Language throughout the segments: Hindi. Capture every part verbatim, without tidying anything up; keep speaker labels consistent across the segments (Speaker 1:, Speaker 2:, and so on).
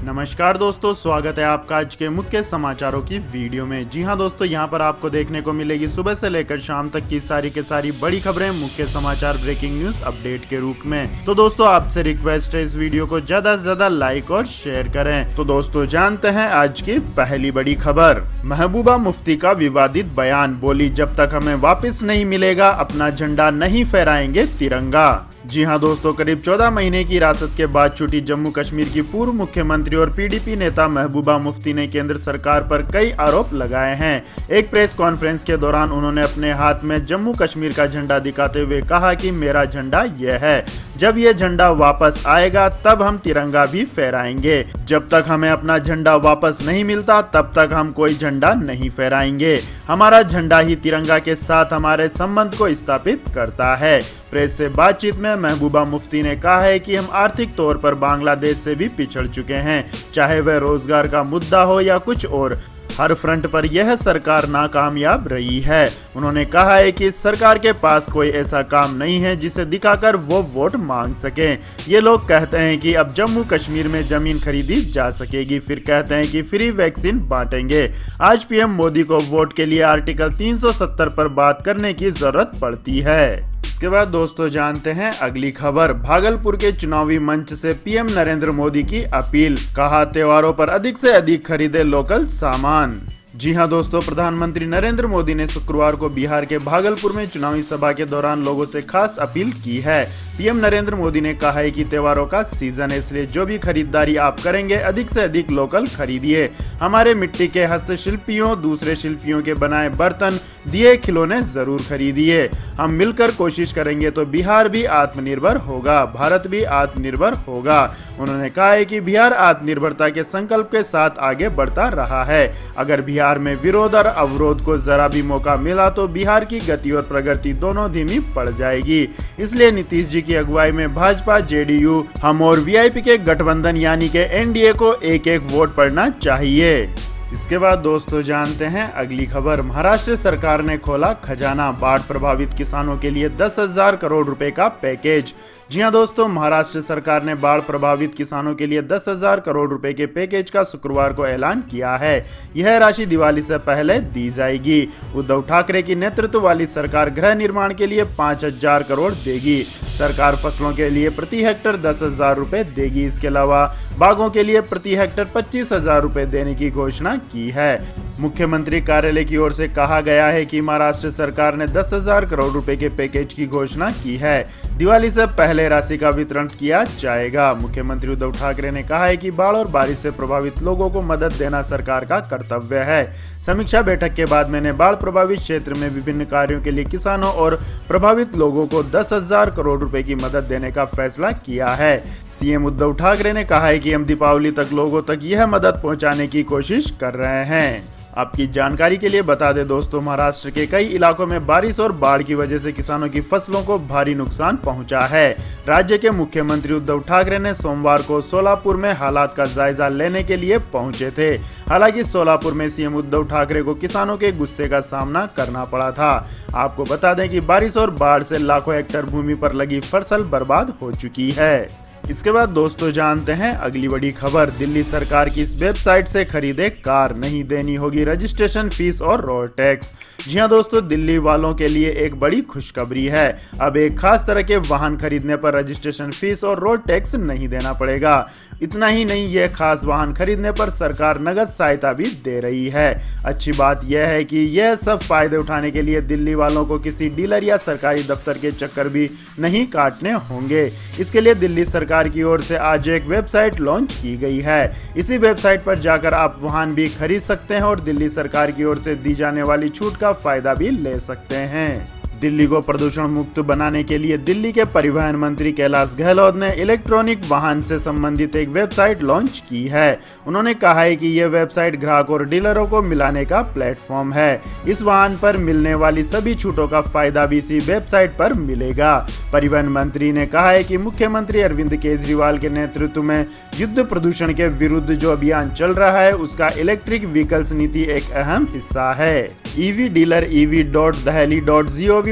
Speaker 1: नमस्कार दोस्तों, स्वागत है आपका आज के मुख्य समाचारों की वीडियो में। जी हां दोस्तों, यहां पर आपको देखने को मिलेगी सुबह से लेकर शाम तक की सारी के सारी बड़ी खबरें, मुख्य समाचार, ब्रेकिंग न्यूज अपडेट के रूप में। तो दोस्तों आपसे रिक्वेस्ट है इस वीडियो को ज्यादा से ज्यादा लाइक और शेयर करें। तो दोस्तों जानते हैं आज की पहली बड़ी खबर। महबूबा मुफ्ती का विवादित बयान, बोली जब तक हमें वापस नहीं मिलेगा अपना झंडा नहीं फहराएंगे तिरंगा। जी हां दोस्तों, करीब चौदह महीने की हिरासत के बाद छूटी जम्मू कश्मीर की पूर्व मुख्यमंत्री और पीडीपी नेता महबूबा मुफ्ती ने केंद्र सरकार पर कई आरोप लगाए हैं। एक प्रेस कॉन्फ्रेंस के दौरान उन्होंने अपने हाथ में जम्मू कश्मीर का झंडा दिखाते हुए कहा कि मेरा झंडा यह है, जब ये झंडा वापस आएगा तब हम तिरंगा भी फहराएंगे। जब तक हमें अपना झंडा वापस नहीं मिलता तब तक हम कोई झंडा नहीं फहराएंगे। हमारा झंडा ही तिरंगा के साथ हमारे संबंध को स्थापित करता है। प्रेस से बातचीत में महबूबा मुफ्ती ने कहा है कि हम आर्थिक तौर पर बांग्लादेश से भी पिछड़ चुके हैं, चाहे वह रोजगार का मुद्दा हो या कुछ और। हर फ्रंट पर यह सरकार नाकामयाब रही है। उन्होंने कहा है कि सरकार के पास कोई ऐसा काम नहीं है जिसे दिखाकर वो वोट मांग सके। ये लोग कहते हैं कि अब जम्मू कश्मीर में जमीन खरीदी जा सकेगी, फिर कहते हैं कि फ्री वैक्सीन बांटेंगे। आज पीएम मोदी को वोट के लिए आर्टिकल तीन सौ सत्तर पर बात करने की जरूरत पड़ती है। इसके बाद दोस्तों जानते हैं अगली खबर। भागलपुर के चुनावी मंच से पीएम नरेंद्र मोदी की अपील, कहा त्योहारों पर अधिक से अधिक खरीदे लोकल सामान। जी हां दोस्तों, प्रधानमंत्री नरेंद्र मोदी ने शुक्रवार को बिहार के भागलपुर में चुनावी सभा के दौरान लोगों से खास अपील की है। पीएम नरेंद्र मोदी ने कहा है कि त्योहारों का सीजन है, इसलिए जो भी खरीदारी आप करेंगे अधिक से अधिक लोकल खरीदिए। हमारे मिट्टी के हस्तशिल्पियों, दूसरे शिल्पियों के बनाए बर्तन, दिए खिलौने जरूर खरीदिए। हम मिलकर कोशिश करेंगे तो बिहार भी आत्मनिर्भर होगा, भारत भी आत्मनिर्भर होगा। उन्होंने कहा है कि बिहार आत्मनिर्भरता के संकल्प के साथ आगे बढ़ता रहा है। अगर बिहार में विरोध और अवरोध को जरा भी मौका मिला तो बिहार की गति और प्रगति दोनों धीमी पड़ जाएगी। इसलिए नीतीश जी की अगुवाई में भाजपा, जेडीयू, हम और वीआईपी के गठबंधन यानी के एनडीए को एक एक वोट पड़ना चाहिए। इसके बाद दोस्तों जानते हैं अगली खबर। महाराष्ट्र सरकार ने खोला खजाना, बाढ़ प्रभावित किसानों के लिए दस हजार करोड़ रुपए का पैकेज। जी हां दोस्तों, महाराष्ट्र सरकार ने बाढ़ प्रभावित किसानों के लिए दस हजार करोड़ रुपए के पैकेज का शुक्रवार को ऐलान किया है। यह राशि दिवाली से पहले दी जाएगी। उद्धव ठाकरे की नेतृत्व वाली सरकार गृह निर्माण के लिए पाँच हजार करोड़ देगी। सरकार फसलों के लिए प्रति हेक्टर दस हजार रुपए देगी। इसके अलावा बागों के लिए प्रति हेक्टर पच्चीस हजार रुपए देने की घोषणा की है। मुख्यमंत्री कार्यालय की ओर से कहा गया है कि महाराष्ट्र सरकार ने दस हजार करोड़ रुपए के पैकेज की घोषणा की है। दिवाली से पहले राशि का वितरण किया जाएगा। मुख्यमंत्री उद्धव ठाकरे ने कहा है कि बाढ़ और बारिश से प्रभावित लोगों को मदद देना सरकार का कर्तव्य है। समीक्षा बैठक के बाद मैंने बाढ़ प्रभावित क्षेत्र में विभिन्न कार्यों के लिए किसानों और प्रभावित लोगों को दस हजार करोड़ रुपए की मदद देने का फैसला किया है। सीएम उद्धव ठाकरे ने कहा है कि हम दीपावली तक लोगों तक यह मदद पहुंचाने की कोशिश कर रहे हैं। आपकी जानकारी के लिए बता दें दोस्तों, महाराष्ट्र के कई इलाकों में बारिश और बाढ़ की वजह से किसानों की फसलों को भारी नुकसान पहुंचा है। राज्य के मुख्यमंत्री उद्धव ठाकरे ने सोमवार को सोलापुर में हालात का जायजा लेने के लिए पहुंचे थे। हालांकि सोलापुर में सीएम उद्धव ठाकरे को किसानों के गुस्से का सामना करना पड़ा था। आपको बता दें कि बारिश और बाढ़ से लाखों हेक्टेयर भूमि पर लगी फसल बर्बाद हो चुकी है। इसके बाद दोस्तों जानते हैं अगली बड़ी खबर। दिल्ली सरकार की इस वेबसाइट से खरीदे कार, नहीं देनी होगी रजिस्ट्रेशन फीस और रोड टैक्स। जी हां दोस्तों, दिल्ली वालों के लिए एक बड़ी खुशखबरी है। अब एक खास तरह के वाहन खरीदने पर रजिस्ट्रेशन फीस और रोड टैक्स नहीं देना पड़ेगा। इतना ही नहीं, यह खास वाहन खरीदने पर सरकार नगद सहायता भी दे रही है। अच्छी बात यह है कि यह सब फायदे उठाने के लिए दिल्ली वालों को किसी डीलर या सरकारी दफ्तर के चक्कर भी नहीं काटने होंगे। इसके लिए दिल्ली सरकार की ओर से आज एक वेबसाइट लॉन्च की गई है। इसी वेबसाइट पर जाकर आप वाहन भी खरीद सकते हैं और दिल्ली सरकार की ओर से दी जाने वाली छूट का फायदा भी ले सकते हैं। दिल्ली को प्रदूषण मुक्त बनाने के लिए दिल्ली के परिवहन मंत्री कैलाश गहलोत ने इलेक्ट्रॉनिक वाहन से संबंधित एक वेबसाइट लॉन्च की है। उन्होंने कहा है कि यह वेबसाइट ग्राहकों और डीलरों को मिलाने का प्लेटफॉर्म है। इस वाहन पर मिलने वाली सभी छूटों का फायदा भी इसी वेबसाइट पर मिलेगा। परिवहन मंत्री ने कहा है कि मुख्यमंत्री अरविंद केजरीवाल के नेतृत्व में युद्ध प्रदूषण के विरुद्ध जो अभियान चल रहा है उसका इलेक्ट्रिक व्हीकल्स नीति एक अहम हिस्सा है। EV dealer EV dot Delhi dot G O V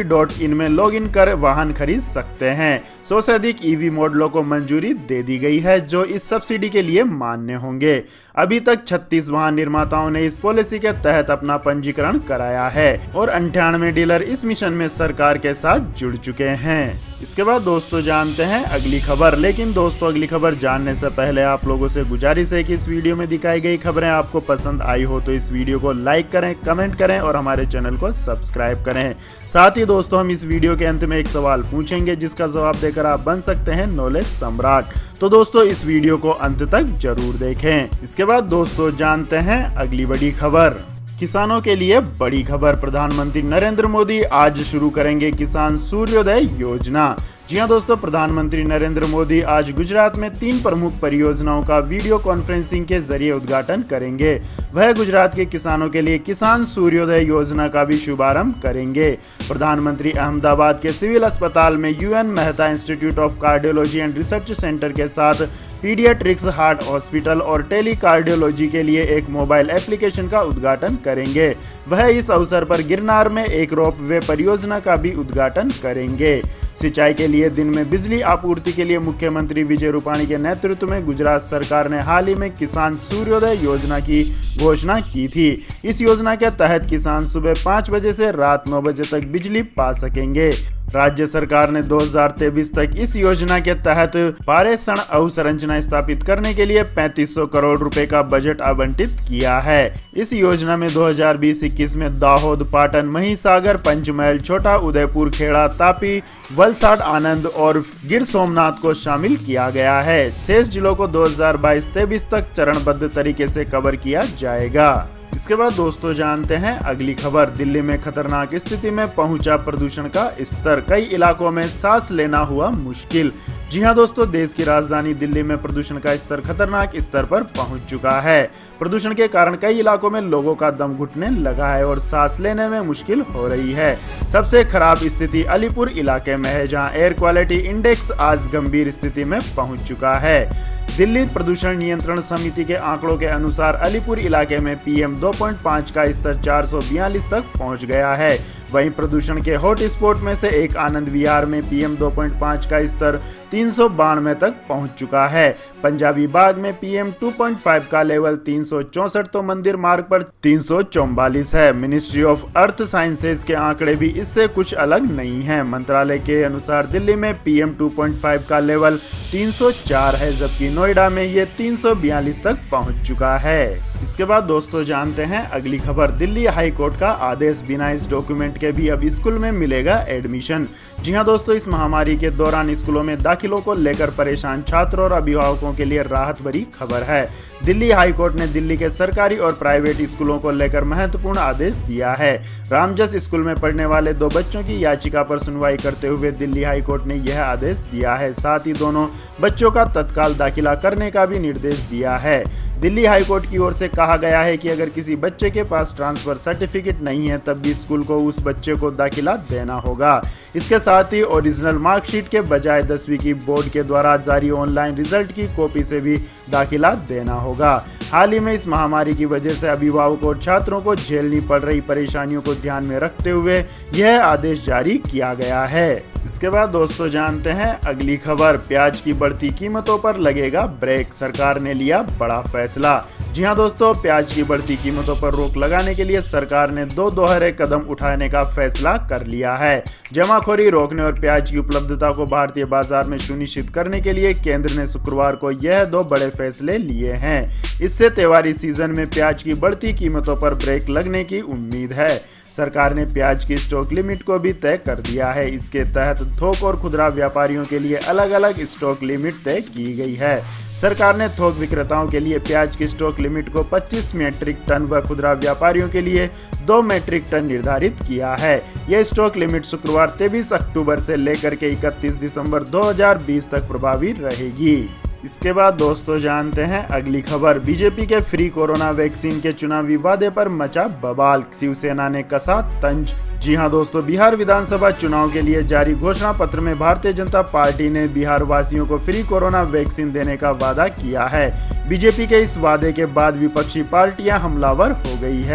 Speaker 1: subsidy dot in में लॉगिन कर वाहन खरीद सकते हैं। सौ से अधिक ईवी मॉडलों को मंजूरी दे दी गई है जो इस सब्सिडी के लिए मान्य होंगे। अभी तक छत्तीस वाहन निर्माताओं ने इस पॉलिसी के तहत अपना पंजीकरण कराया है और अंठानवे डीलर इस मिशन में सरकार के साथ जुड़ चुके हैं। इसके बाद दोस्तों जानते हैं अगली खबर। लेकिन दोस्तों अगली खबर जानने से पहले आप लोगों से गुजारिश है कि इस वीडियो में दिखाई गई खबरें आपको पसंद आई हो तो इस वीडियो को लाइक करें, कमेंट करें और हमारे चैनल को सब्सक्राइब करें। साथ ही दोस्तों हम इस वीडियो के अंत में एक सवाल पूछेंगे जिसका जवाब देकर आप बन सकते हैं नॉलेज सम्राट। तो दोस्तों इस वीडियो को अंत तक जरूर देखें। इसके बाद दोस्तों जानते हैं अगली बड़ी खबर। किसानों के लिए बड़ी खबर। प्रधानमंत्री नरेंद्र मोदी आज शुरू करेंगे किसान सूर्योदय योजना। जी हां दोस्तों, प्रधानमंत्री नरेंद्र मोदी आज गुजरात में तीन प्रमुख परियोजनाओं का वीडियो कॉन्फ्रेंसिंग के जरिए उद्घाटन करेंगे। वह गुजरात के किसानों के लिए किसान सूर्योदय योजना का भी शुभारंभ करेंगे। प्रधानमंत्री अहमदाबाद के सिविल अस्पताल में UN Mehta institute of cardiology and research centre के साथ पीडियाट्रिक्स हार्ट हॉस्पिटल और टेली कार्डियोलॉजी के लिए एक मोबाइल एप्लीकेशन का उद्घाटन करेंगे। वह इस अवसर पर गिरनार में एक रोप वे परियोजना का भी उद्घाटन करेंगे। सिंचाई के लिए दिन में बिजली आपूर्ति के लिए मुख्यमंत्री विजय रूपाणी के नेतृत्व में गुजरात सरकार ने हाल ही में किसान सूर्योदय योजना की घोषणा की थी। इस योजना के तहत किसान सुबह पाँच बजे से रात नौ बजे तक बिजली पा सकेंगे। राज्य सरकार ने दो हज़ार तेईस तक इस योजना के तहत पारेषण अवसंरचना स्थापित करने के लिए पैंतीस सौ करोड़ रुपए का बजट आवंटित किया है। इस योजना में दो हज़ार बीस इक्कीस में दाहोद, पाटन, महिसागर, पंचमहल, छोटा उदयपुर, खेड़ा, तापी, वलसाड, आनंद और गिर सोमनाथ को शामिल किया गया है। शेष जिलों को दो हज़ार बाईस तेईस तक चरणबद्ध तरीके से कवर किया जाएगा। इसके बाद दोस्तों जानते हैं अगली खबर। दिल्ली में खतरनाक स्थिति में पहुंचा प्रदूषण का स्तर, कई इलाकों में सांस लेना हुआ मुश्किल। जी हां दोस्तों, देश की राजधानी दिल्ली में प्रदूषण का स्तर खतरनाक स्तर पर पहुंच चुका है। प्रदूषण के कारण कई इलाकों में लोगों का दम घुटने लगा है और सांस लेने में मुश्किल हो रही है। सबसे खराब स्थिति अलीपुर इलाके में है जहां एयर क्वालिटी इंडेक्स आज गंभीर स्थिति में पहुंच चुका है। दिल्ली प्रदूषण नियंत्रण समिति के आंकड़ों के अनुसार अलीपुर इलाके में पीएम दो पॉइंट पाँच का स्तर चार सौ बयालीस तक पहुंच गया है। वहीं प्रदूषण के हॉट स्पॉट में से एक आनंद विहार में पीएम दो पॉइंट पाँच का स्तर तीन सौ बानवे तक पहुंच चुका है। पंजाबी बाग में पीएम दो पॉइंट पाँच का लेवल तीन सौ चौसठ तो मंदिर मार्ग पर तीन सौ चौवालीस है। मिनिस्ट्री ऑफ अर्थ साइंसेज के आंकड़े भी इससे कुछ अलग नहीं है। मंत्रालय के अनुसार दिल्ली में पीएम दो पॉइंट पाँच का लेवल तीन सौ चार है जबकि नोएडा में ये तीन सौ बयालीस तक पहुंच चुका है। इसके बाद दोस्तों जानते हैं अगली खबर। दिल्ली हाई कोर्ट का आदेश, बिना इस डॉक्यूमेंट के भी अब स्कूल में मिलेगा एडमिशन। जी हां दोस्तों, इस महामारी के दौरान स्कूलों में दाखिलों को लेकर परेशान छात्रों और अभिभावकों के लिए राहत भरी खबर है। दिल्ली हाई कोर्ट ने दिल्ली के सरकारी और प्राइवेट स्कूलों को लेकर महत्वपूर्ण आदेश दिया है। रामजस स्कूल में पढ़ने वाले दो बच्चों की याचिका पर सुनवाई करते हुए दिल्ली हाई कोर्ट ने यह आदेश दिया है। साथ ही दोनों बच्चों का तत्काल दाखिला करने का भी निर्देश दिया है। दिल्ली हाई कोर्ट की ओर से कहा गया है कि अगर किसी बच्चे के पास ट्रांसफर सर्टिफिकेट नहीं है तब भी स्कूल को उस बच्चे को दाखिला देना होगा। इसके साथ ही ओरिजिनल मार्कशीट के बजाय दसवीं की बोर्ड के द्वारा जारी ऑनलाइन रिजल्ट की कॉपी से भी दाखिला देना होगा। हाल ही में इस महामारी की वजह से अभिभावकों और छात्रों को झेलनी पड़ रही परेशानियों को ध्यान में रखते हुए यह आदेश जारी किया गया है। इसके बाद दोस्तों जानते हैं अगली खबर। प्याज की बढ़ती कीमतों पर लगेगा ब्रेक, सरकार ने लिया बड़ा फैसला। जी हां दोस्तों, प्याज की बढ़ती कीमतों पर रोक लगाने के लिए सरकार ने दो दोहरे कदम उठाने का फैसला कर लिया है। जमाखोरी रोकने और प्याज की उपलब्धता को भारतीय बाजार में सुनिश्चित करने के लिए केंद्र ने शुक्रवार को यह दो बड़े फैसले लिए हैं। इससे त्योहारी सीजन में प्याज की बढ़ती कीमतों पर ब्रेक लगने की उम्मीद है। सरकार ने प्याज की स्टॉक लिमिट को भी तय कर दिया है। इसके तहत थोक और खुदरा व्यापारियों के लिए अलग अलग स्टॉक लिमिट तय की गई है। सरकार ने थोक विक्रेताओं के लिए प्याज की स्टॉक लिमिट को पच्चीस मीट्रिक टन व खुदरा व्यापारियों के लिए दो मीट्रिक टन निर्धारित किया है। यह स्टॉक लिमिट शुक्रवार तेईस अक्टूबर से लेकर के इकतीस दिसंबर दो हज़ार बीस तक प्रभावी रहेगी। इसके बाद दोस्तों जानते हैं अगली खबर। बीजेपी के फ्री कोरोना वैक्सीन के चुनावी वादे पर मचा बवाल, शिवसेना ने कसा तंज। जी हां दोस्तों, बिहार विधानसभा चुनाव के लिए जारी घोषणा पत्र में भारतीय जनता पार्टी ने बिहार वासियों को फ्री कोरोना वैक्सीन देने का वादा किया है। बीजेपी के इस वादे के बाद विपक्षी पार्टियां हमलावर हो गई है।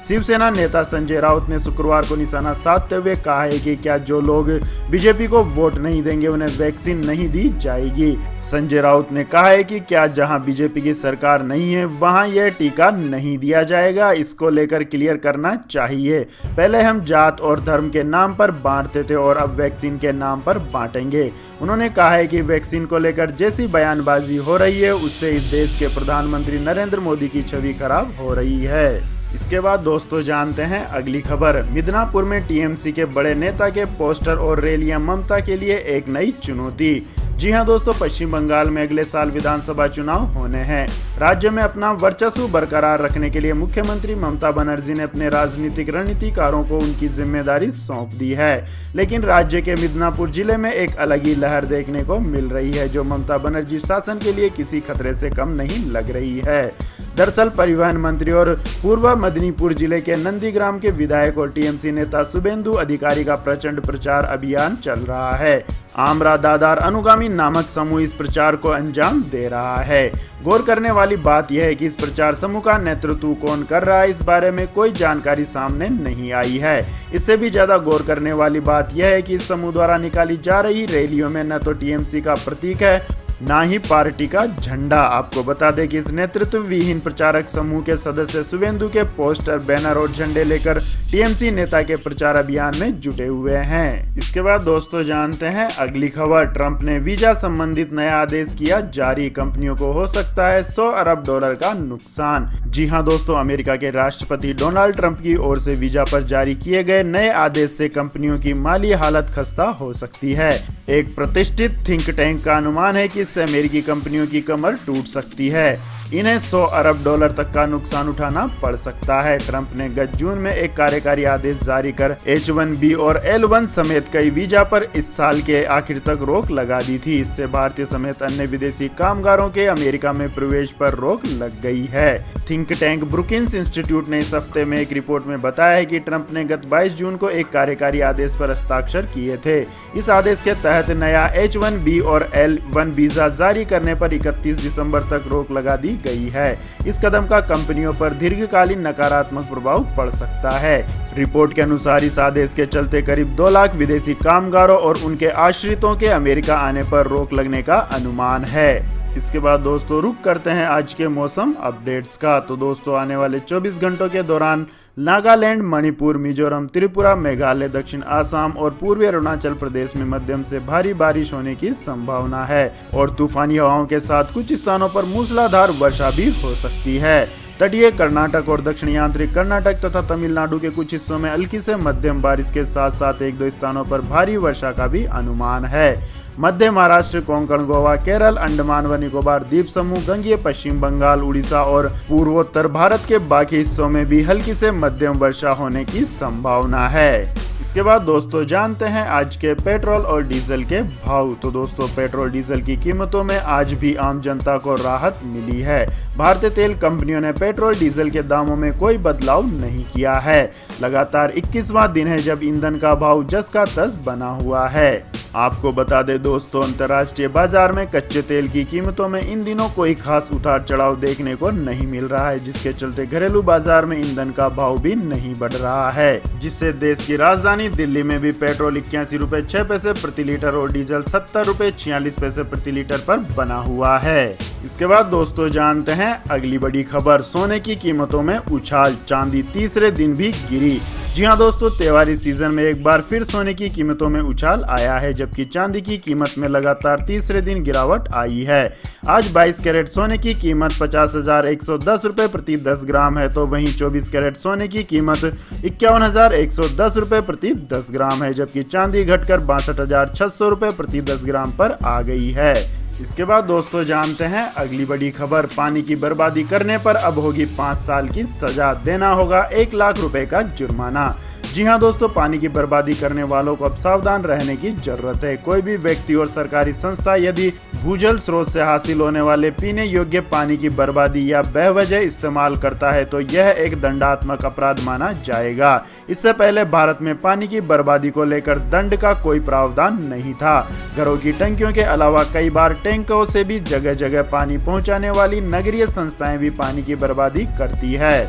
Speaker 1: शिवसेना नेता संजय राउत ने शुक्रवार को निशाना साधते हुए कहा है कि क्या जो लोग बीजेपी को वोट नहीं देंगे उन्हें वैक्सीन नहीं दी जाएगी। संजय राउत ने कहा है कि क्या जहां बीजेपी की सरकार नहीं है वहां यह टीका नहीं दिया जाएगा, इसको लेकर क्लियर करना चाहिए। पहले हम जात और धर्म के नाम पर बांटते थे और अब वैक्सीन के नाम पर बांटेंगे। उन्होंने कहा है कि वैक्सीन को लेकर जैसी बयानबाजी हो रही है उससे इस देश के प्रधानमंत्री नरेंद्र मोदी की छवि खराब हो रही है। इसके बाद दोस्तों जानते हैं अगली खबर। मिदनापुर में टीएमसी के बड़े नेता के पोस्टर और रैलियां ममता के लिए एक नई चुनौती। जी हां दोस्तों, पश्चिम बंगाल में अगले साल विधानसभा चुनाव होने हैं। राज्य में अपना वर्चस्व बरकरार रखने के लिए मुख्यमंत्री ममता बनर्जी ने अपने राजनीतिक रणनीतिकारों को उनकी जिम्मेदारी सौंप दी है। लेकिन राज्य के मिदनापुर जिले में एक अलग ही लहर देखने को मिल रही है जो ममता बनर्जी शासन के लिए किसी खतरे से कम नहीं लग रही है। दरअसल परिवहन मंत्री और पूर्व मदनीपुर जिले के नंदीग्राम के विधायक और टीएमसी नेता शुभेंदु अधिकारी का प्रचंड प्रचार अभियान चल रहा है। आमरा दादार अनुगामी नामक समूह इस प्रचार को अंजाम दे रहा है। गौर करने वाली बात यह है कि इस प्रचार समूह का नेतृत्व कौन कर रहा है इस बारे में कोई जानकारी सामने नहीं आई है। इससे भी ज्यादा गौर करने वाली बात यह है कि इस समूह द्वारा निकाली जा रही रैलियों में न तो टीएमसी का प्रतीक है ना ही पार्टी का झंडा। आपको बता दें कि इस नेतृत्व विहीन प्रचारक समूह के सदस्य शुभेंदु के पोस्टर, बैनर और झंडे लेकर टीएमसी नेता के प्रचार अभियान में जुटे हुए हैं। इसके बाद दोस्तों जानते हैं अगली खबर। ट्रंप ने वीजा संबंधित नया आदेश किया जारी, कंपनियों को हो सकता है सौ अरब डॉलर का नुकसान। जी हां दोस्तों, अमेरिका के राष्ट्रपति डोनाल्ड ट्रंप की ओर से वीजा पर जारी किए गए नए आदेश से कंपनियों की माली हालत खस्ता हो सकती है। एक प्रतिष्ठित थिंक टैंक का अनुमान है कि इससे अमेरिकी कंपनियों की कमर टूट सकती है। इन्हें सौ अरब डॉलर तक का नुकसान उठाना पड़ सकता है। ट्रंप ने गत जून में एक कार्यकारी आदेश जारी कर एच वन बी और एल वन समेत कई वीजा पर इस साल के आखिर तक रोक लगा दी थी। इससे भारतीय समेत अन्य विदेशी कामगारों के अमेरिका में प्रवेश पर रोक लग गई है। थिंक टैंक ब्रुकिंस इंस्टीट्यूट ने इस हफ्ते में एक रिपोर्ट में बताया है कि ट्रंप ने गत बाईस जून को एक कार्यकारी आदेश पर हस्ताक्षर किए थे। इस आदेश के तहत नया एच वन बी और एल वन वीजा जारी करने पर इकतीस दिसंबर तक रोक लगा दी गई है। इस कदम का कंपनियों पर दीर्घकालीन नकारात्मक प्रभाव पड़ सकता है। रिपोर्ट के अनुसार इस आदेश के चलते करीब दो लाख विदेशी कामगारों और उनके आश्रितों के अमेरिका आने पर रोक लगने का अनुमान है। इसके बाद दोस्तों रुक करते हैं आज के मौसम अपडेट्स का। तो दोस्तों आने वाले चौबीस घंटों के दौरान नागालैंड, मणिपुर, मिजोरम, त्रिपुरा, मेघालय, दक्षिण आसाम और पूर्वी अरुणाचल प्रदेश में मध्यम से भारी बारिश होने की संभावना है और तूफानी हवाओं के साथ कुछ स्थानों पर मूसलाधार वर्षा भी हो सकती है। तटीय कर्नाटक और दक्षिणी आंतरिक कर्नाटक तथा तमिलनाडु के कुछ हिस्सों में हल्की से मध्यम बारिश के साथ साथ एक दो स्थानों पर भारी वर्षा का भी अनुमान है। मध्य महाराष्ट्र, कोंकण, गोवा, केरल, अंडमान व निकोबार द्वीप समूह, गंगीय पश्चिम बंगाल, उड़ीसा और पूर्वोत्तर भारत के बाकी हिस्सों में भी हल्की से मध्यम वर्षा होने की संभावना है। इसके बाद दोस्तों जानते हैं आज के पेट्रोल और डीजल के भाव। तो दोस्तों पेट्रोल डीजल की कीमतों में आज भी आम जनता को राहत मिली है। भारतीय तेल कंपनियों ने पेट्रोल डीजल के दामों में कोई बदलाव नहीं किया है। लगातार इक्कीसवां दिन है जब ईंधन का भाव जस का तस बना हुआ है। आपको बता दें दोस्तों, अंतर्राष्ट्रीय बाजार में कच्चे तेल की कीमतों में इन दिनों कोई खास उतार चढ़ाव देखने को नहीं मिल रहा है, जिसके चलते घरेलू बाजार में ईंधन का भाव भी नहीं बढ़ रहा है, जिससे देश की राजधानी दिल्ली में भी पेट्रोल इक्यासी रुपए छह पैसे प्रति लीटर और डीजल सत्तर रुपए छियालीस पैसे प्रति लीटर पर बना हुआ है। इसके बाद दोस्तों जानते हैं अगली बड़ी खबर। सोने की कीमतों में उछाल, चांदी तीसरे दिन भी गिरी। जी हाँ दोस्तों, त्योहारी सीजन में एक बार फिर सोने की कीमतों में उछाल आया है, जबकि चांदी की कीमत में लगातार तीसरे दिन गिरावट आई है। आज बाईस कैरेट सोने की कीमत पचास हजार एक सौ दस रुपए प्रति दस ग्राम है, तो वहीं चौबीस कैरेट सोने की कीमत इक्यावन हजार एक सौ दस रुपए प्रति दस ग्राम है, जबकि चांदी घटकर बासठ हजार छह सौ रुपए प्रति दस ग्राम पर आ गई है। इसके बाद दोस्तों जानते हैं अगली बड़ी खबर। पानी की बर्बादी करने पर अब होगी पाँच साल की सजा, देना होगा एक लाख रुपए का जुर्माना। जी हाँ दोस्तों, पानी की बर्बादी करने वालों को अब सावधान रहने की जरूरत है। कोई भी व्यक्ति और सरकारी संस्था यदि भूजल स्रोत से हासिल होने वाले पीने योग्य पानी की बर्बादी या बेवजह इस्तेमाल करता है तो यह एक दंडात्मक अपराध माना जाएगा। इससे पहले भारत में पानी की बर्बादी को लेकर दंड का कोई प्रावधान नहीं था। घरों की टंकियों के अलावा कई बार टैंकों से भी जगह जगह पानी पहुँचाने वाली नगरीय संस्थाएं भी पानी की बर्बादी करती है।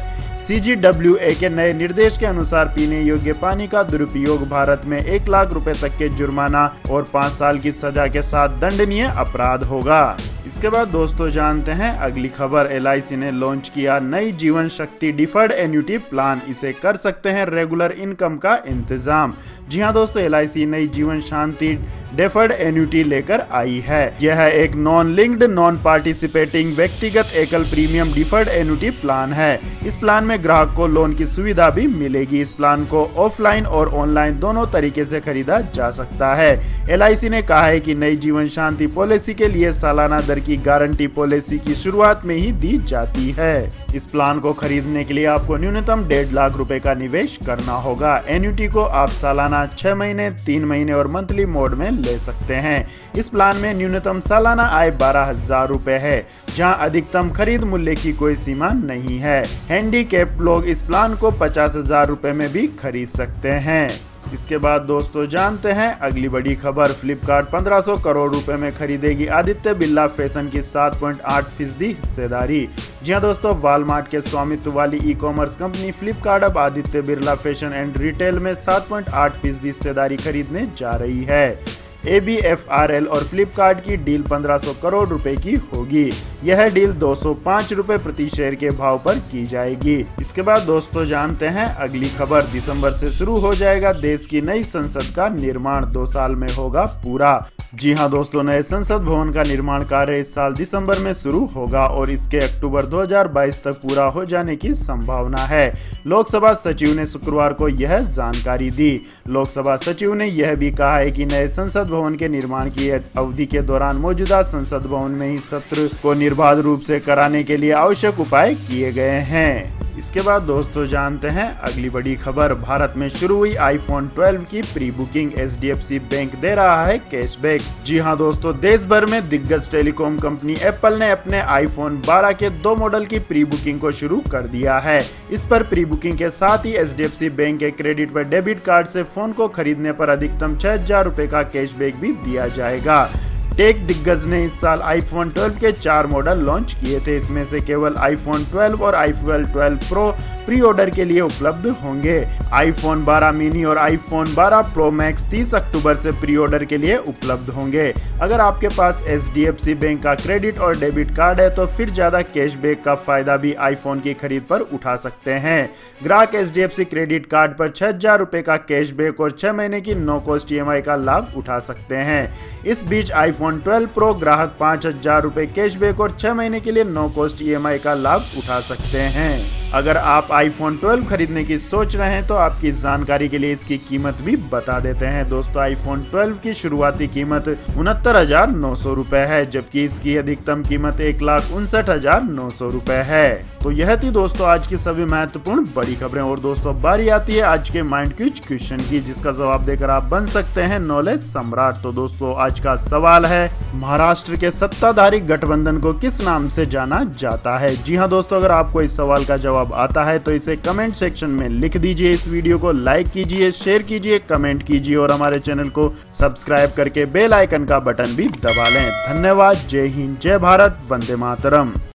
Speaker 1: सी जी डब्ल्यू ए के नए निर्देश के अनुसार पीने योग्य पानी का दुरुपयोग भारत में एक लाख रुपए तक के जुर्माना और पाँच साल की सजा के साथ दंडनीय अपराध होगा। इसके बाद दोस्तों जानते हैं अगली खबर। एल आई सी ने लॉन्च किया नई जीवन शक्ति डिफर्ड एन्युटी प्लान, इसे कर सकते हैं रेगुलर इनकम का इंतजाम। जी हां दोस्तों, एल आई सी नई जीवन शांति डिफर्ड एन्युटी लेकर आई है। यह एक नॉन लिंक्ड नॉन पार्टिसिपेटिंग व्यक्तिगत एकल प्रीमियम डिफर्ड एन्युटी प्लान है। इस प्लान में ग्राहक को लोन की सुविधा भी मिलेगी। इस प्लान को ऑफलाइन और ऑनलाइन दोनों तरीके से खरीदा जा सकता है। एल आई सी ने कहा है कि नई जीवन शांति पॉलिसी के लिए सालाना दर की गारंटी पॉलिसी की शुरुआत में ही दी जाती है। इस प्लान को खरीदने के लिए आपको न्यूनतम डेढ़ लाख रुपए का निवेश करना होगा। एन्युटी को आप सालाना, छह महीने, तीन महीने और मंथली मोड में ले सकते हैं। इस प्लान में न्यूनतम सालाना आय बारह हजार रुपए है, जहां अधिकतम खरीद मूल्य की कोई सीमा नहीं है। हैंडीकैप लोग इस प्लान को पचास हजार रुपए में भी खरीद सकते हैं। इसके बाद दोस्तों जानते हैं अगली बड़ी खबर। फ्लिपकार्ट पंद्रह सौ करोड़ रुपए में खरीदेगी आदित्य बिरला फैशन की सात पॉइंट आठ फीसदी हिस्सेदारी। जी हां दोस्तों, वॉलमार्ट के स्वामित्व वाली ई कॉमर्स कंपनी फ्लिपकार्ट अब Aditya Birla fashion and retail में सात पॉइंट आठ फीसदी हिस्सेदारी खरीदने जा रही है। A B F R L और फ्लिपकार्ट की डील पंद्रह सौ करोड़ रुपए की होगी। यह डील दो सौ पाँच रुपए प्रति शेयर के भाव पर की जाएगी। इसके बाद दोस्तों जानते हैं अगली खबर। दिसंबर से शुरू हो जाएगा देश की नई संसद का निर्माण, दो साल में होगा पूरा। जी हां दोस्तों, नए संसद भवन का निर्माण कार्य इस साल दिसंबर में शुरू होगा और इसके अक्टूबर दो हज़ार बाईस तक पूरा हो जाने की संभावना है। लोकसभा सचिव ने शुक्रवार को यह जानकारी दी। लोकसभा सचिव ने यह भी कहा है कि नए संसद भवन के निर्माण की अवधि के दौरान मौजूदा संसद भवन में ही सत्र को निर्बाध रूप से कराने के लिए आवश्यक उपाय किए गए हैं। इसके बाद दोस्तों जानते हैं अगली बड़ी खबर। भारत में शुरू हुई आईफोन ट्वेल्व की pre booking, H D F C bank दे रहा है कैशबैक। जी हां दोस्तों, देश भर में दिग्गज टेलीकॉम कंपनी एप्पल ने अपने आईफोन बारह के दो मॉडल की प्री बुकिंग को शुरू कर दिया है। इस पर प्री बुकिंग के साथ ही H D F C bank के क्रेडिट व डेबिट कार्ड से फोन को खरीदने पर अधिकतम छह हजार रुपए का कैशबैक भी दिया जाएगा। टेक दिग्गज ने इस साल आईफोन ट्वेल्व के चार मॉडल लॉन्च किए थे। इसमें से केवल आईफोन ट्वेल्व और iPhone twelve pro pre order के लिए उपलब्ध होंगे। आईफोन बारह मिनी और आईफोन बारह प्रो मैक्स तीस अक्टूबर से प्री ऑर्डर के लिए उपलब्ध होंगे। अगर आपके पास H D F C bank का क्रेडिट और डेबिट कार्ड है तो फिर ज्यादा कैशबैक का फायदा भी आईफोन की खरीद पर उठा सकते हैं। ग्राहक H D F C credit card पर छह हजार रुपए का कैशबैक और छह महीने की no cost E M I का लाभ उठा सकते हैं। इस बीच आईफोन ट्वेल्व प्रो ग्राहक पाँच हजार रुपए कैशबैक और छह महीने के लिए no cost E M I का लाभ उठा सकते हैं। अगर आप आईफोन ट्वेल्व खरीदने की सोच रहे हैं तो आपकी जानकारी के लिए इसकी कीमत भी बता देते हैं। दोस्तों, आईफोन ट्वेल्व की शुरुआती कीमत उनहत्तर हजार नौ सौ रुपए है, जबकि इसकी अधिकतम कीमत एक लाख उनसठ हजार नौ सौ रुपए है। तो यह थी दोस्तों आज की सभी महत्वपूर्ण बड़ी खबरें। और दोस्तों बारी आती है आज के माइंड क्विज क्वेश्चन की, जिसका जवाब देकर आप बन सकते हैं नॉलेज सम्राट। तो दोस्तों आज का सवाल है, महाराष्ट्र के सत्ताधारी गठबंधन को किस नाम से जाना जाता है? जी हाँ दोस्तों, अगर आपको इस सवाल का जवाब आता है तो इसे कमेंट सेक्शन में लिख दीजिए। इस वीडियो को लाइक कीजिए, शेयर कीजिए, कमेंट कीजिए और हमारे चैनल को सब्सक्राइब करके बेल आइकन का बटन भी दबा लें। धन्यवाद। जय हिंद, जय भारत, वंदे मातरम।